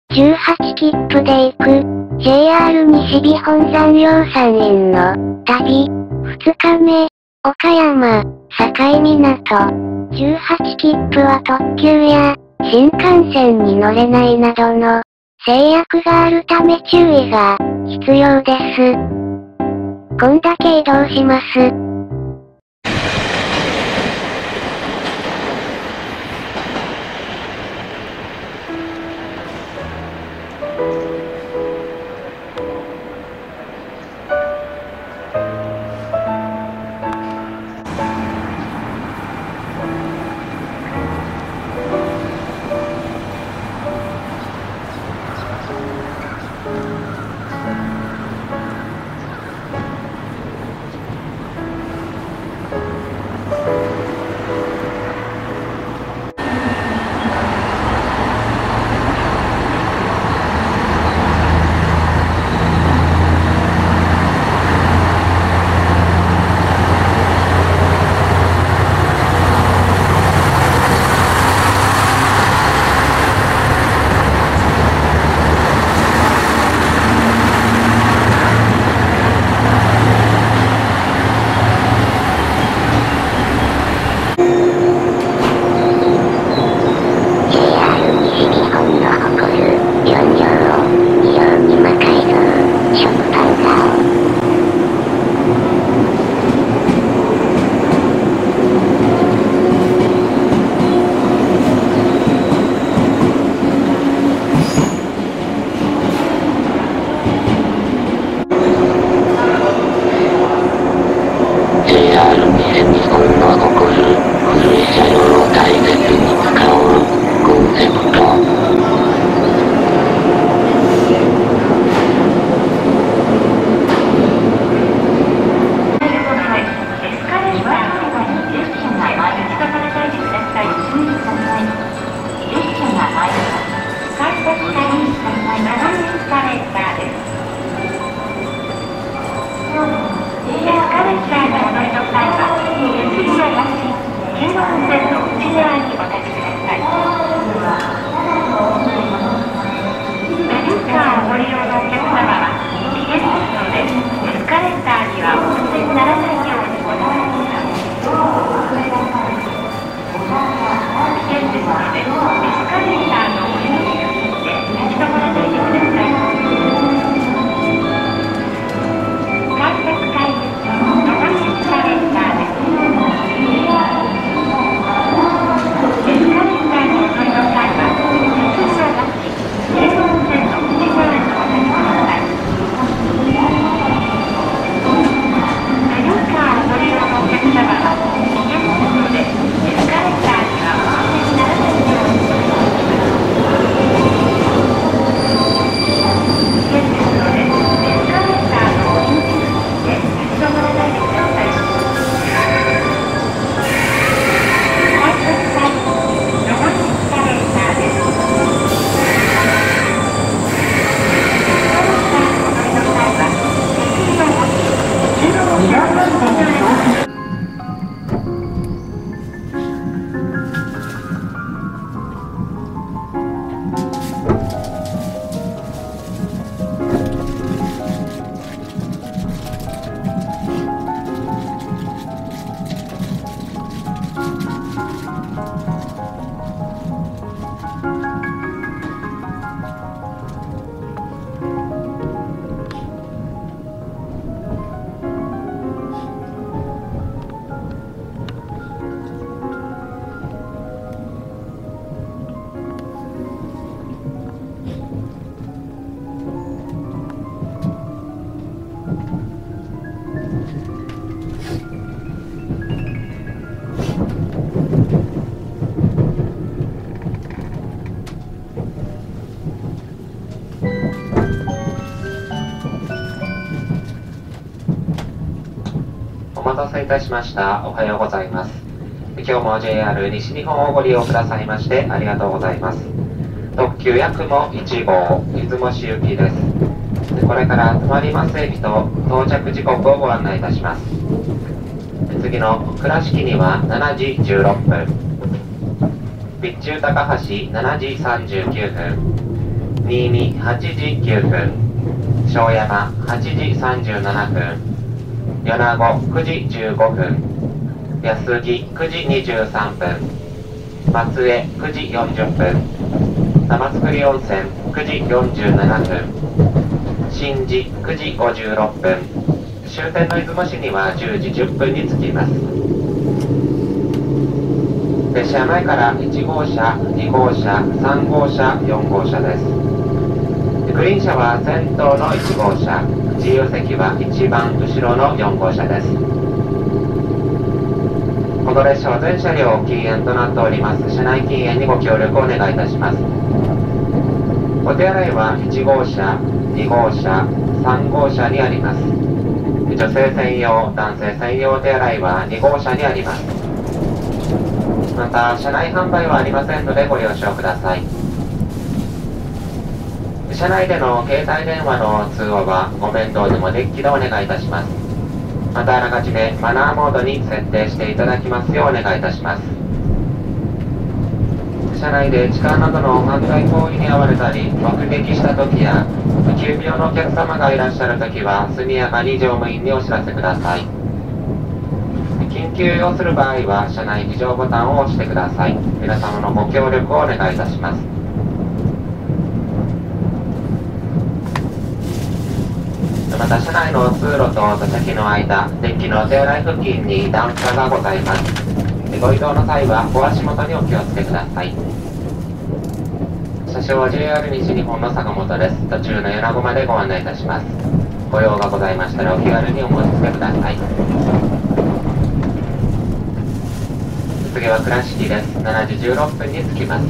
18切符で行く JR 西日本残業山陰の旅。2日目、岡山、境港。18切符は特急や新幹線に乗れないなどの制約があるため注意が必要です。こんだけ移動します。 お待たせいたしました。おはようございます。今日も JR 西日本をご利用くださいましてありがとうございます。特急やくも1号出雲市行きです。これから止まります駅と到着時刻をご案内いたします。次の倉敷には7時16分、備中高橋7時39分、 新見8時9分、庄山8時37分、米子9時15分、安来9時23分、松江9時40分、玉造温泉9時47分、新地9時56分、終点の出雲市には10時10分に着きます。列車前から1号車、2号車、3号車、4号車です。グリーン車は先頭の1号車、自由席は一番後ろの4号車です。この列車は全車両禁煙となっております。車内禁煙にご協力をお願いいたします。お手洗いは1号車、2号車、3号車にあります。女性専用、男性専用お手洗いは2号車にあります。また、車内販売はありませんのでご了承ください。車内での携帯電話の通話はご面倒でもデッキでお願いいたします。また、あらかじめマナーモードに設定していただきますようお願いいたします。車内で痴漢などの犯罪行為に遭われたり、目撃した時や、急病のお客様がいらっしゃる時は、速やかに乗務員にお知らせください。緊急要する場合は、車内非常ボタンを押してください。皆様のご協力をお願いいたします。また、車内の通路と座席の間、デッキの手洗い付近に段差がございます。ご移動の際は、ご足元にお気をつけください。車掌は JR 西日本の坂本です。途中の米子までご案内いたします。ご用がございましたら、お気軽にお申し付けください。次は倉敷です。7時16分に着きます。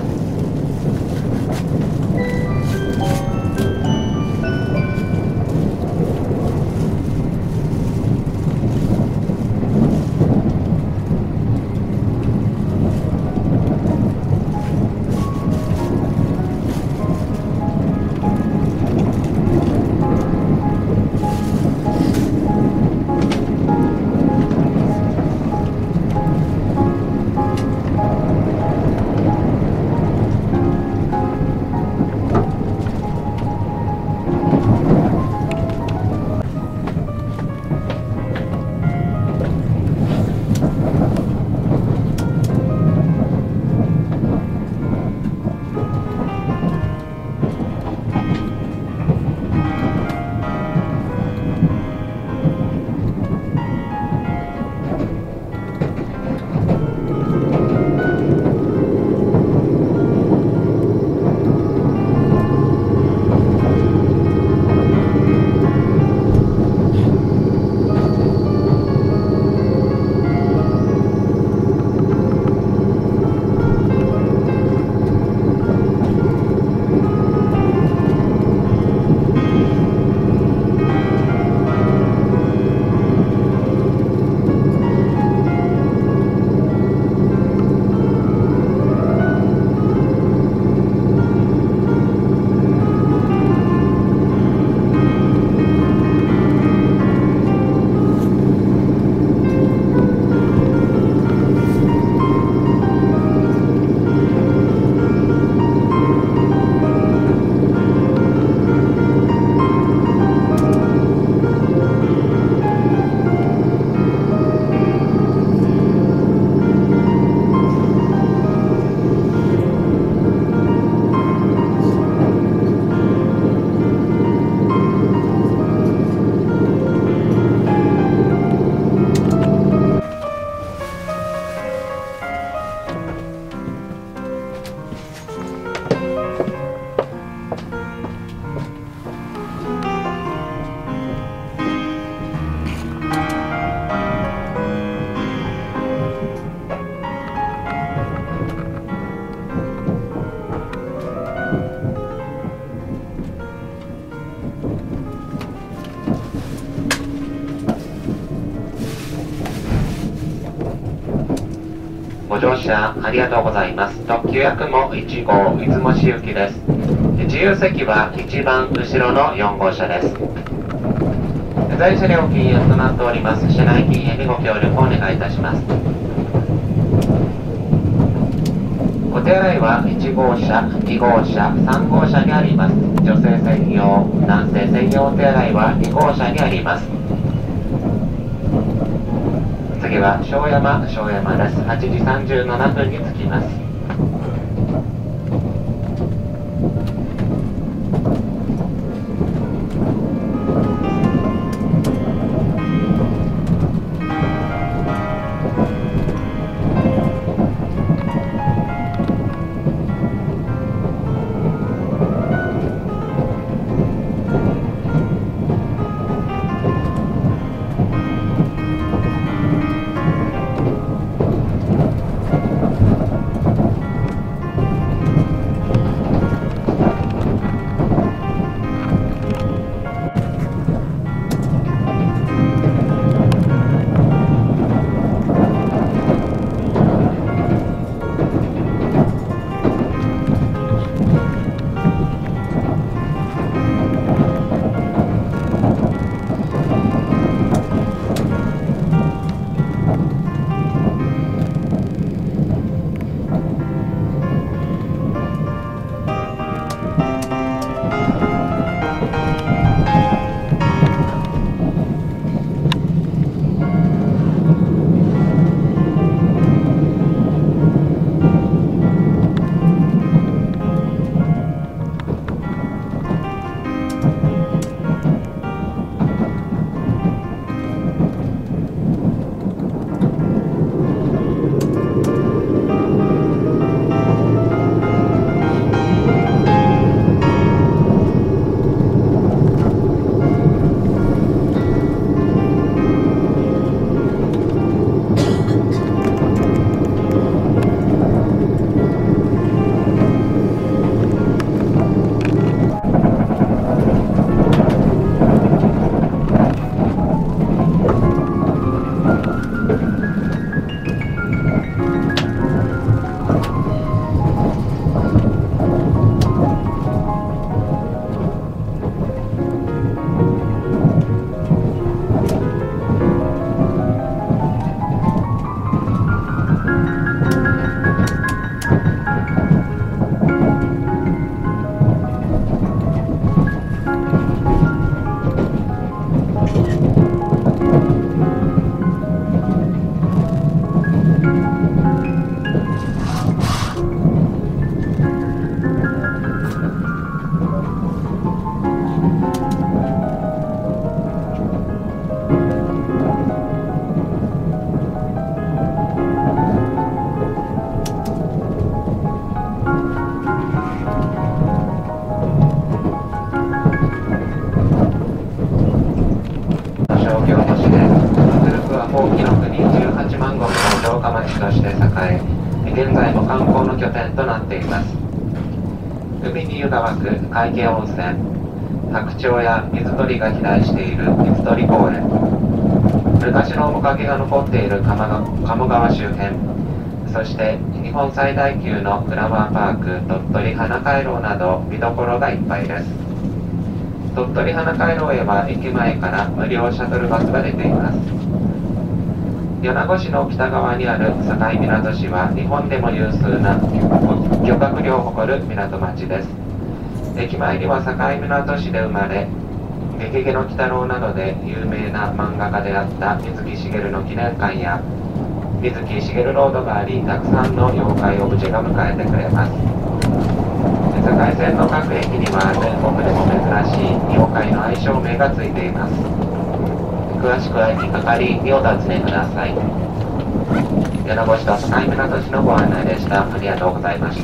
ご乗車ありがとうございます。特急やくも1号出雲市行きです。自由席は一番後ろの4号車です。在車両禁煙となっております。車内禁煙にご協力をお願いいたします。 お手洗いは1号車、2号車、3号車にあります。女性専用、男性専用お手洗いは2号車にあります。次は庄山です。8時37分に着きます。現在も観光の拠点となっています。海に湯が湧く海景温泉、白鳥や水鳥が飛来している水鳥公園、昔の面影が残っている鴨川周辺、そして日本最大級のフラワーパーク鳥取花回廊など見どころがいっぱいです。鳥取花回廊へは駅前から無料シャトルバスが出ています。米子市の北側にある境港市は日本でも有数な漁獲量を誇る港町です。駅前には境港市で生まれ、ゲゲゲの鬼太郎などで有名な漫画家であった水木しげるの記念館や水木しげるロードがあり、たくさんの妖怪オブジェが迎えてくれます。境線の各駅には全国でも珍しい妖怪の愛称名がついています。詳しくは駅係にお尋ねください。米子市と境港市のご案内でした。ありがとうございました。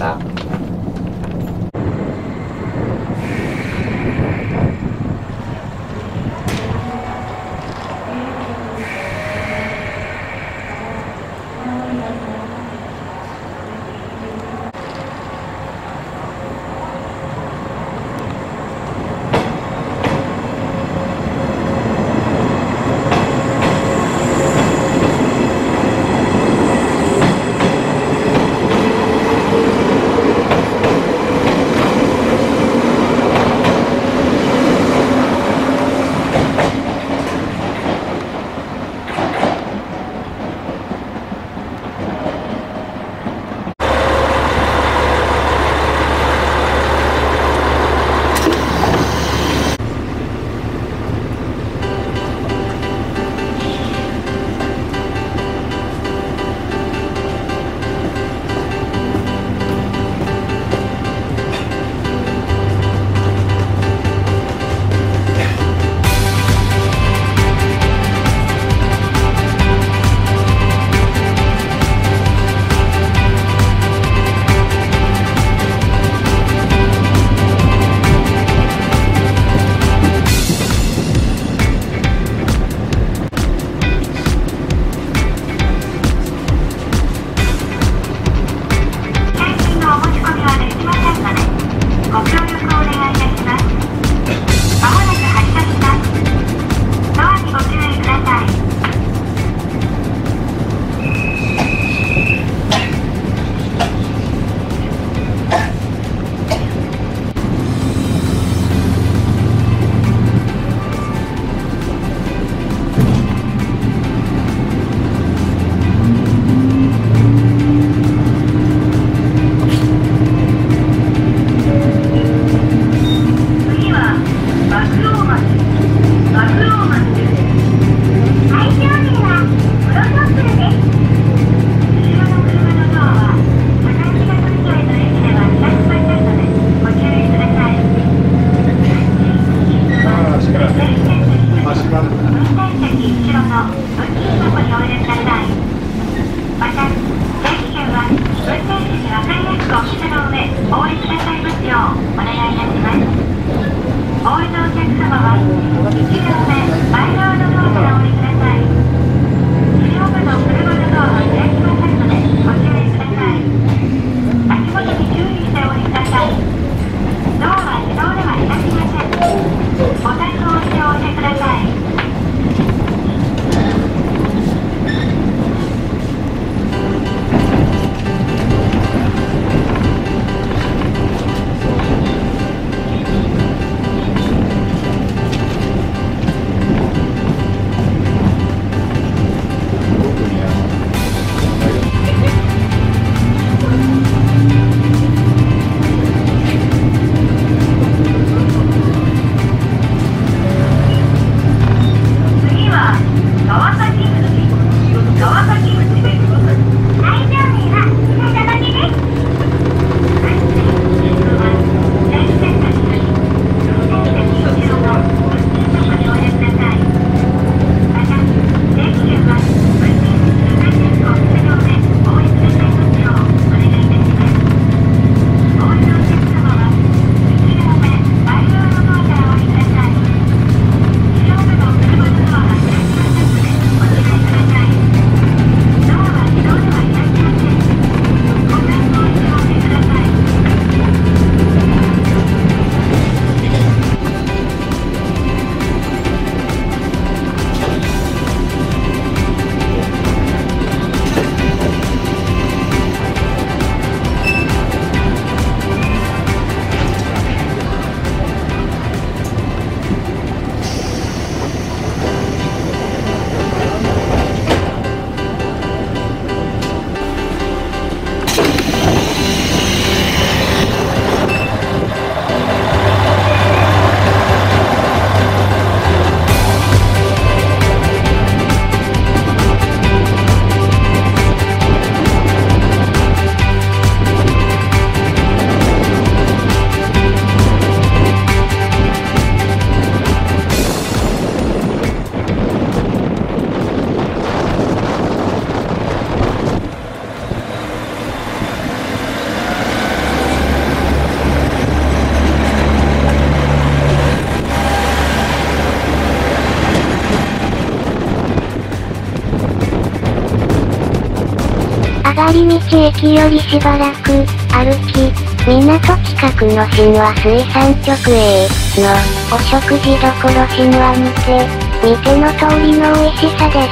り道駅よりしばらく、歩き、港近くの神話水産直営のお食事処神話にて、見ての通りの美味しさです。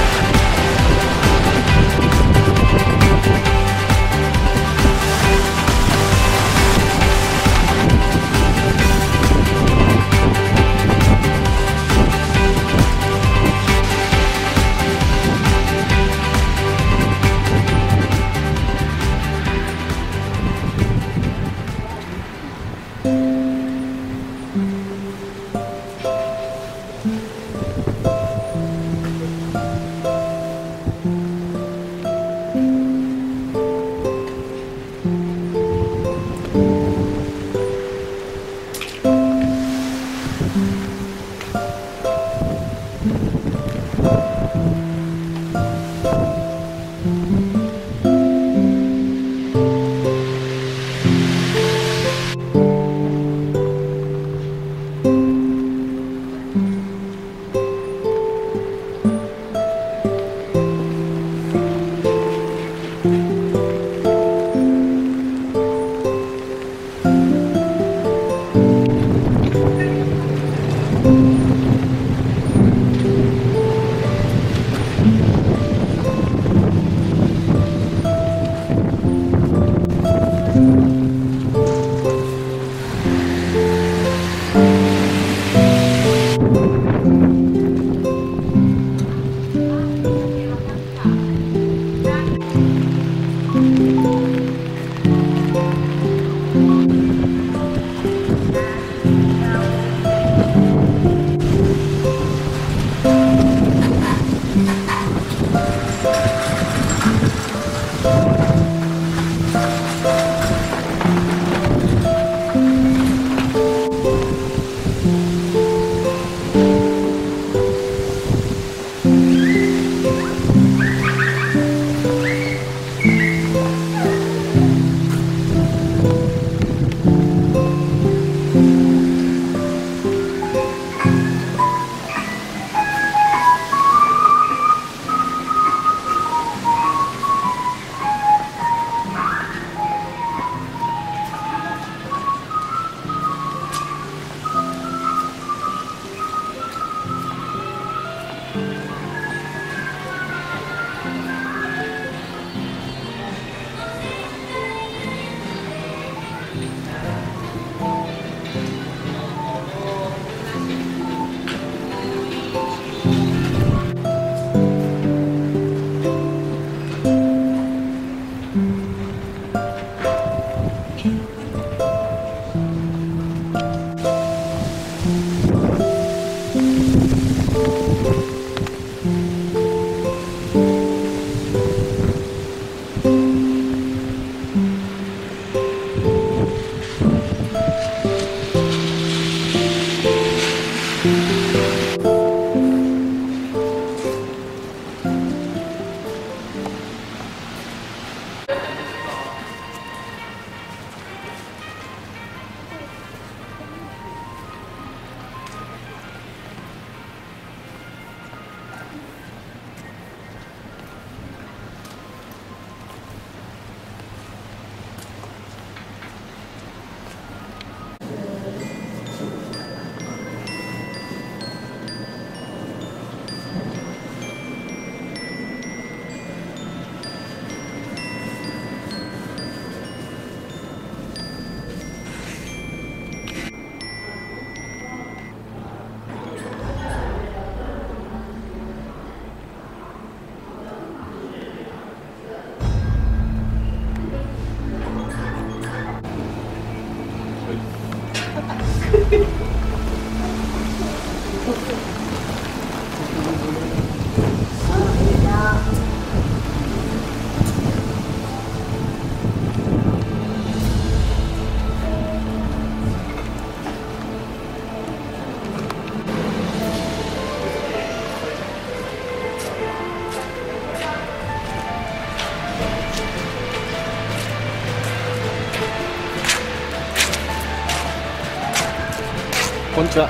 こんにちは。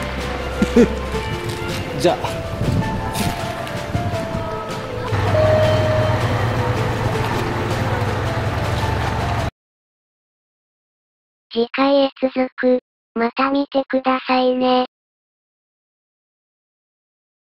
じゃあ。 次回へ続く。また見てくださいね。